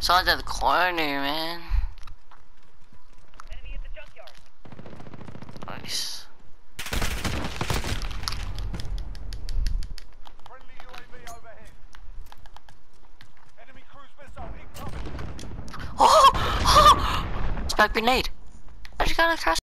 Someone's at the corner, man. Enemy at the junkyard. Nice. Friendly UAV overhead. Enemy cruise missile incoming. Oh! Spike grenade. I just got across.